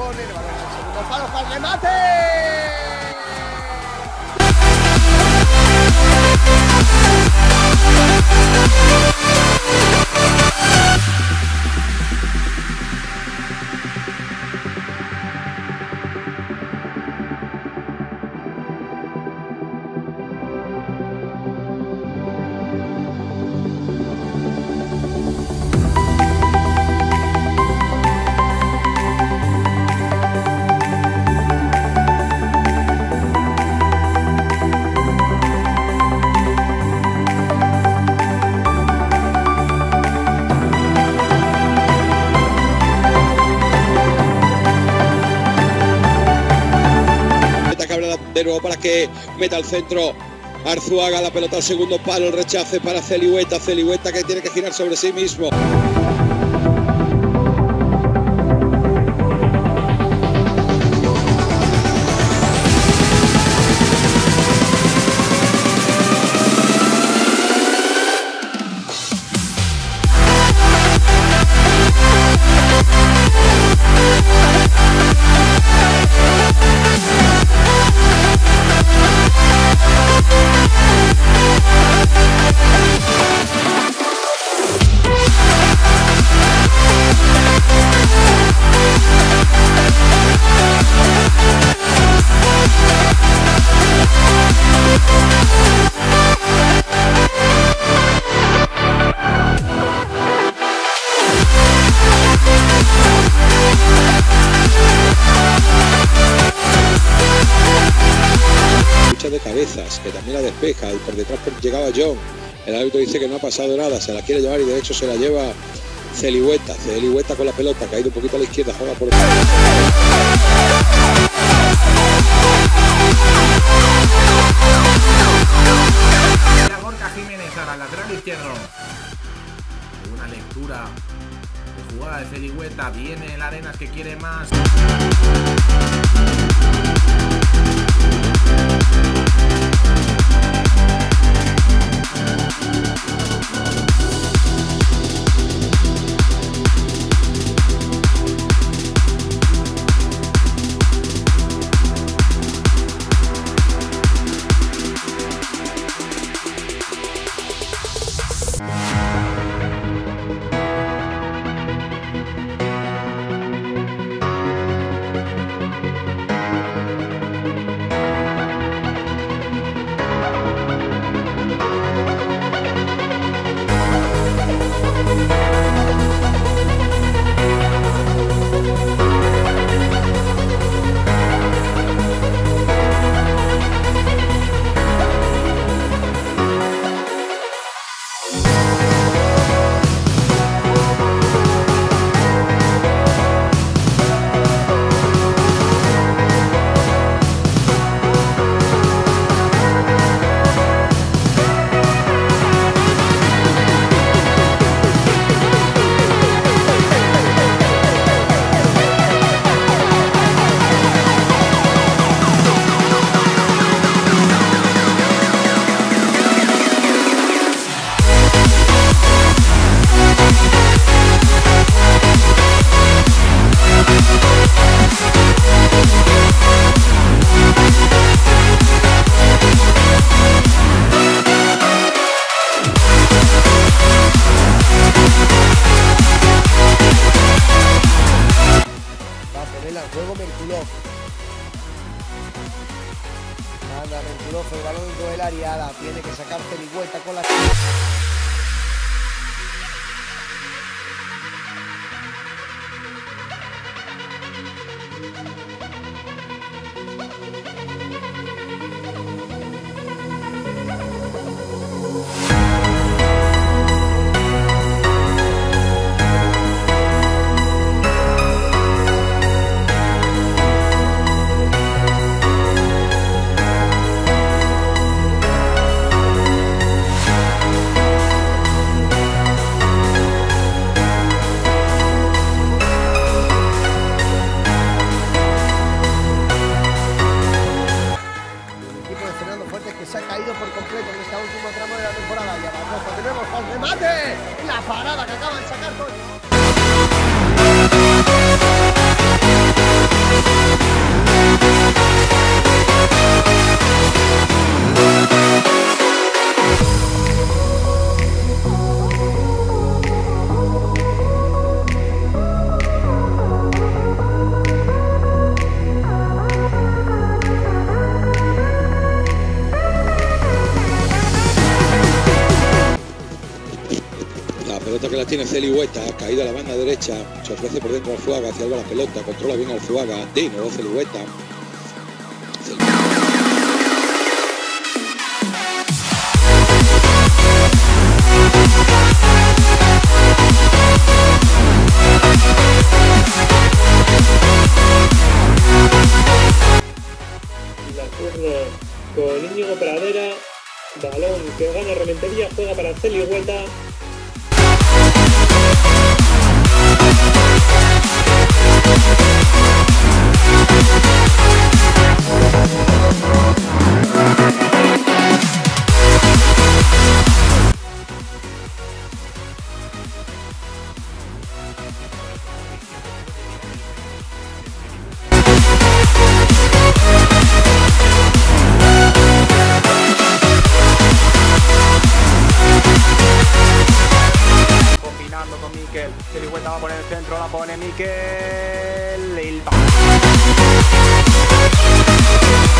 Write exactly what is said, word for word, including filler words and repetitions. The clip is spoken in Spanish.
pone el balón al segundo palo para el remate. De nuevo para que meta al centro Arzuaga, la pelota al segundo palo, el rechace para Celihueta, Celihueta que tiene que girar sobre sí mismo. De cabezas, que también la despeja, y por detrás llegaba John. El árbitro dice que no ha pasado nada, se la quiere llevar y de hecho se la lleva Celihueta. Celihueta con la pelota, caído un poquito a la izquierda, juega por el... Gorka Jiménez ahora, lateral izquierdo. Una lectura de jugada de Celihueta, viene el Arenas que quiere más. Juego Merkulov. Manda Merkulov el balón dentro del área. La tiene que sacar Celihueta con la... tiene Celihueta, caída a la banda derecha, se ofrece por dentro al Zuaga, hacia algo la pelota, controla bien al Zuaga, de nuevo Celihueta. La turno con Íñigo Pradera, balón que gana Rementería, juega para Celihueta. Con Miquel, Celihueta va por el centro, la pone Miquel, el